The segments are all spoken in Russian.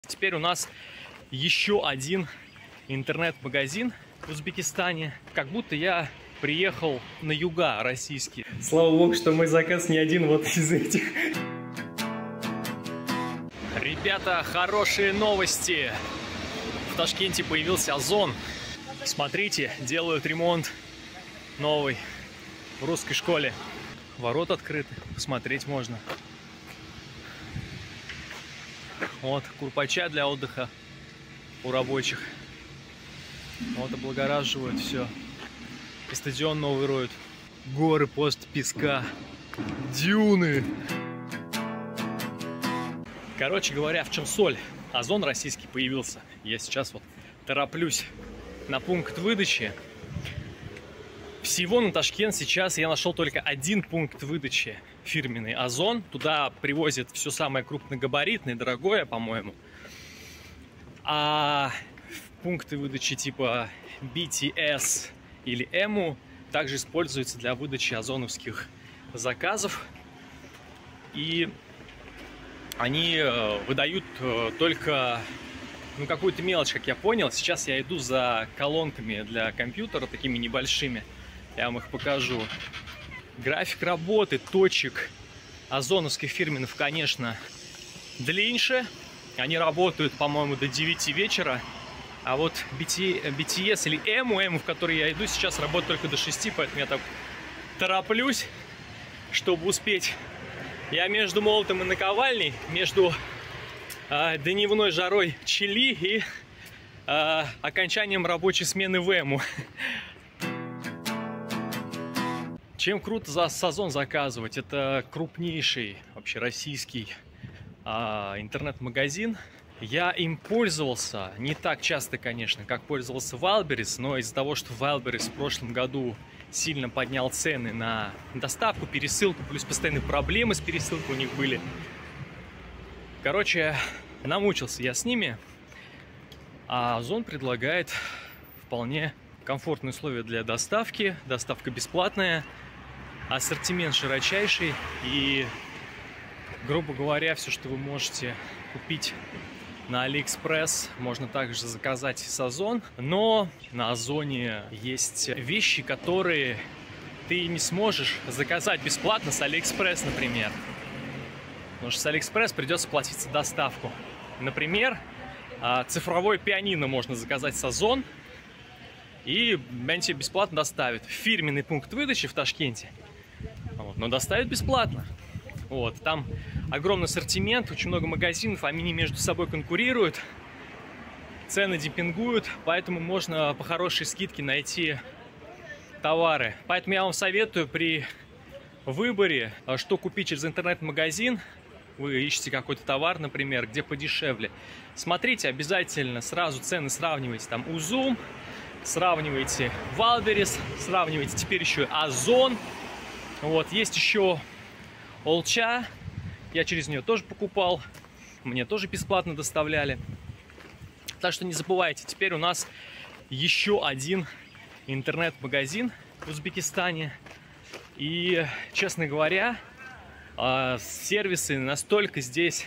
Теперь у нас еще один интернет-магазин в Узбекистане. Как будто я приехал на юга российские. Слава богу, что мой заказ не один вот из этих. Ребята, хорошие новости. В Ташкенте появился Озон. Смотрите, делают ремонт новый в русской школе. Ворот открыты, посмотреть можно. Вот, курпача для отдыха у рабочих. Вот, облагораживают все. И стадион новый роют. Горы после песка. Дюны. Короче говоря, в чем соль? Озон российский появился. Я сейчас вот тороплюсь на пункт выдачи. Всего на Ташкент сейчас я нашел только один пункт выдачи фирменный Озон. Туда привозят все самое крупногабаритное, дорогое, по-моему. А пункты выдачи типа BTS или EMU также используются для выдачи озоновских заказов. И они выдают только какую-то мелочь, как я понял. Сейчас я иду за колонками для компьютера, такими небольшими. Я вам их покажу. График работы точек озоновских фирменных, конечно, длиннее. Они работают, по-моему, до 9 вечера. А вот BTS или EMU, в который я иду, сейчас работает только до 6, поэтому я так тороплюсь, чтобы успеть. Я между молотом и наковальней, между дневной жарой Чили и окончанием рабочей смены в EMU. Чем круто за Озон заказывать? Это крупнейший вообще российский интернет-магазин. Я им пользовался не так часто, конечно, как пользовался Wildberries, но из-за того, что Wildberries в прошлом году сильно поднял цены на доставку, пересылку, плюс постоянные проблемы с пересылкой у них были. Короче, намучился я с ними, а Озон предлагает вполне комфортные условия для доставки, доставка бесплатная, ассортимент широчайший и, грубо говоря, все, что вы можете купить на AliExpress, можно также заказать с Озон. Но на Озоне есть вещи, которые ты не сможешь заказать бесплатно с AliExpress, например. Потому что с AliExpress придется платить за доставку. Например, цифровое пианино можно заказать с Озон, и они тебе бесплатно доставят. Фирменный пункт выдачи в Ташкенте. Вот, но доставят бесплатно. Вот, там огромный ассортимент, очень много магазинов, они между собой конкурируют, цены демпингуют, поэтому можно по хорошей скидке найти товары. Поэтому я вам советую при выборе, что купить через интернет-магазин, вы ищете какой-то товар, например, где подешевле. Смотрите обязательно, сразу цены сравнивайте, там Узум, сравнивайте Wildberries, сравнивайте теперь еще Озон. Вот, есть еще Олча, я через нее тоже покупал, мне тоже бесплатно доставляли. Так что не забывайте, теперь у нас еще один интернет-магазин в Узбекистане. И, честно говоря, сервисы настолько здесь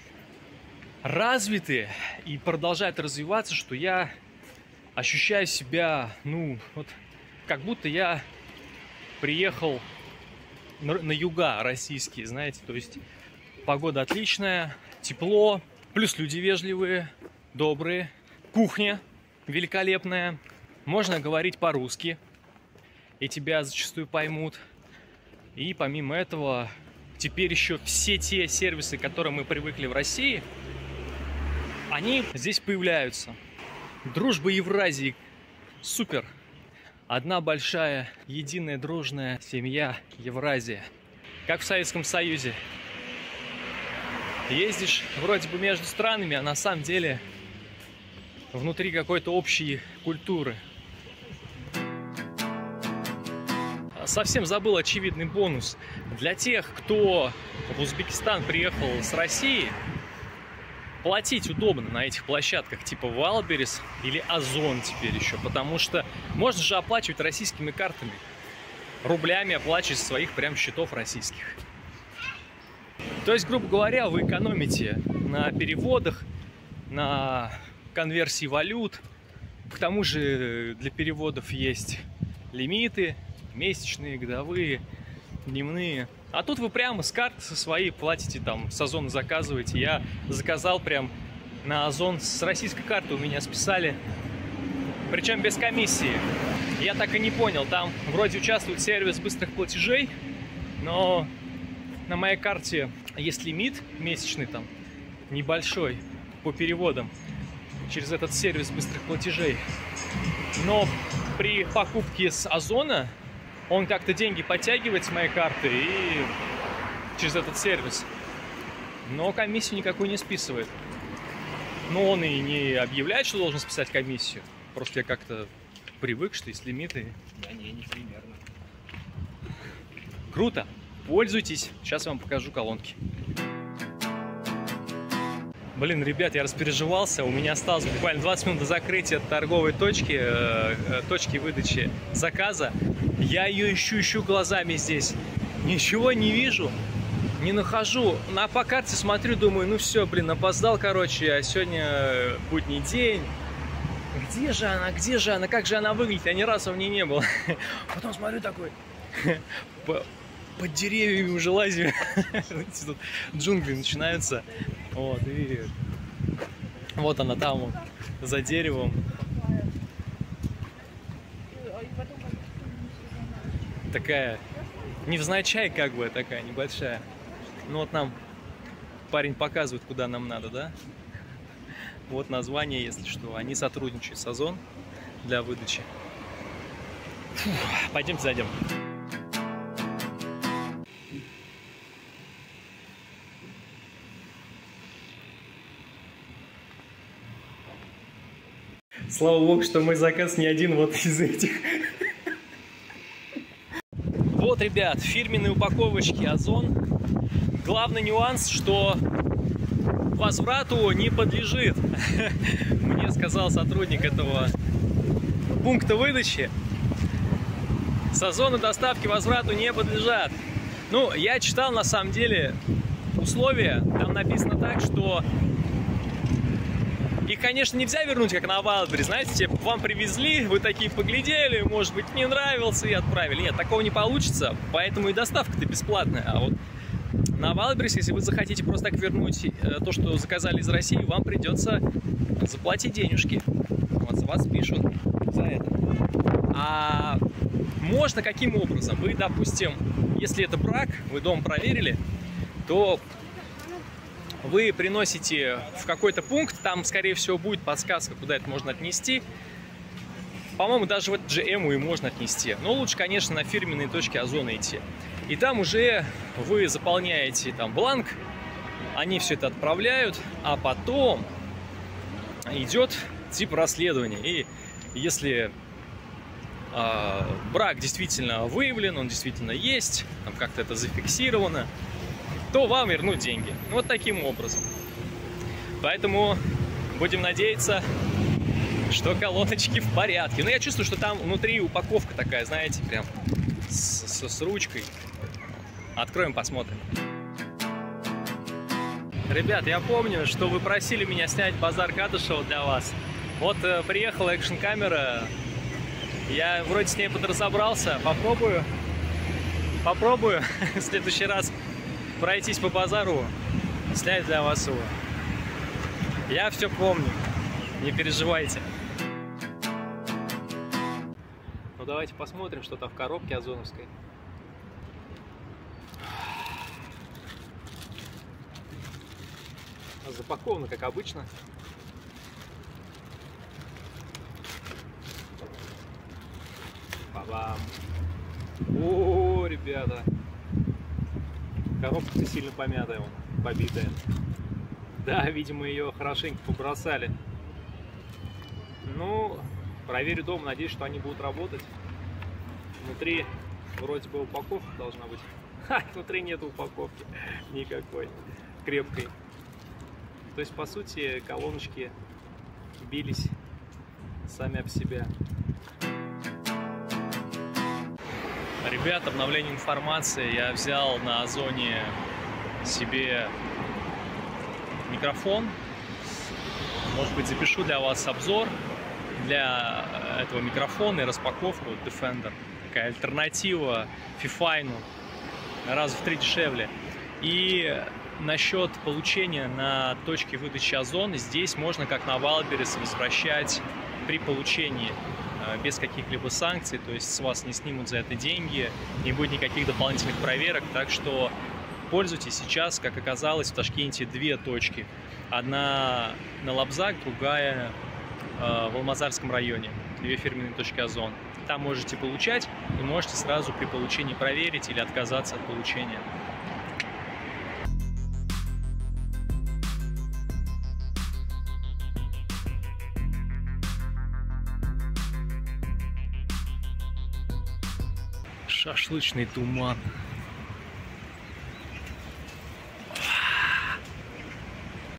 развиты и продолжают развиваться, что я ощущаю себя, как будто я приехал на юга российские, знаете, то есть погода отличная, тепло, плюс люди вежливые, добрые, кухня великолепная, можно говорить по-русски, и тебя зачастую поймут. И помимо этого, теперь еще все те сервисы, к которым мы привыкли в России, они здесь появляются. Дружба Евразии, супер! Одна большая, единая, дружная семья Евразия. Как в Советском Союзе. Ездишь вроде бы между странами, а на самом деле внутри какой-то общей культуры. Совсем забыл очевидный бонус. Для тех, кто в Узбекистан приехал с России, платить удобно на этих площадках типа Wildberries или Озон теперь еще, потому что можно же оплачивать российскими картами, рублями оплачивать своих прям счетов российских. То есть, грубо говоря, вы экономите на переводах, на конверсии валют. К тому же для переводов есть лимиты, месячные, годовые, дневные. А тут вы прямо с карты со своей платите, там, с Озона заказываете. Я заказал прям на Озон с российской карты, у меня списали. Причем без комиссии. Я так и не понял, там вроде участвует сервис быстрых платежей, но на моей карте есть лимит месячный, там, небольшой, по переводам через этот сервис быстрых платежей. Но при покупке с Озона он как-то деньги подтягивает с моей карты и через этот сервис. Но комиссию никакую не списывает. Но он и не объявляет, что должен списать комиссию. Просто я как-то привык, что есть лимиты. Да не примерно. Круто! Пользуйтесь. Сейчас вам покажу колонки. Блин, ребят, я распереживался. У меня осталось буквально 20 минут до закрытия торговой точки, точки выдачи заказа. Я ее ищу глазами здесь. Ничего не вижу, не нахожу. По карте смотрю, думаю, ну все, блин, опоздал, короче, а сегодня будний день. Где же она, как же она выглядит? Я ни разу в ней не был. Потом смотрю такой, под деревьями уже лазю. Тут джунгли начинаются. Вот, и вот она там, вот, за деревом. Такая, невзначай как бы, такая небольшая. Ну вот нам парень показывает, куда нам надо, да? Вот название, если что. Они сотрудничают с Озон для выдачи. Фух, пойдемте зайдем. Слава богу, что мой заказ не один вот из этих. Вот, ребят, фирменные упаковочки Озон. Главный нюанс, что возврату не подлежит. Мне сказал сотрудник этого пункта выдачи. С Озона доставки возврату не подлежат. Ну, я читал на самом деле условия. Там написано так, что их, конечно, нельзя вернуть, как на Wildberries. Знаете, типа, вам привезли, вы такие поглядели, может быть, не нравился и отправили. Нет, такого не получится, поэтому и доставка-то бесплатная. А вот на Wildberries, если вы захотите просто так вернуть то, что заказали из России, вам придется заплатить денежки. Вот, с вас пишут за это. А можно каким образом? Вы, допустим, если это брак, вы дома проверили, то вы приносите в какой-то пункт, там, скорее всего, будет подсказка, куда это можно отнести. По-моему, даже в этот же ЭМУ и можно отнести. Но лучше, конечно, на фирменные точки Озона идти. И там уже вы заполняете там бланк, они все это отправляют, а потом идет тип расследования. И если брак действительно выявлен, он действительно есть, там как-то это зафиксировано, то вам вернут деньги. Вот таким образом. Поэтому будем надеяться, что колоночки в порядке. Но я чувствую, что там внутри упаковка такая, знаете, прям с ручкой. Откроем, посмотрим. Ребят, я помню, что вы просили меня снять базар Кадышева для вас. Вот приехала экшн-камера. Я вроде с ней подразобрался. Попробую в следующий раз пройтись по базару, снять для вас его. Я все помню, не переживайте. Ну давайте посмотрим, что там в коробке озоновской. Запаковано, как обычно. Ба-бам. О, ребята. Коробка сильно помятая, побитая. Да, видимо, ее хорошенько побросали. Ну, проверю дома, надеюсь, что они будут работать. Внутри вроде бы упаковка должна быть. Ха, внутри нет упаковки никакой крепкой. То есть, по сути, колоночки бились сами об себя. Ребят, обновление информации. Я взял на Озоне себе микрофон Может быть, запишу для вас обзор для этого микрофона и распаковку Defender. Такая альтернатива Fifine, раз в 3 дешевле. И насчет получения на точке выдачи Озон, здесь можно, как на Wildberries, возвращать при получении без каких-либо санкций, то есть с вас не снимут за это деньги, не будет никаких дополнительных проверок, так что пользуйтесь. Сейчас, как оказалось, в Ташкенте 2 точки. Одна на Лабзак, другая в Алмазарском районе, ее фирменные точки Озон. Там можете получать и можете сразу при получении проверить или отказаться от получения. Шашлычный туман.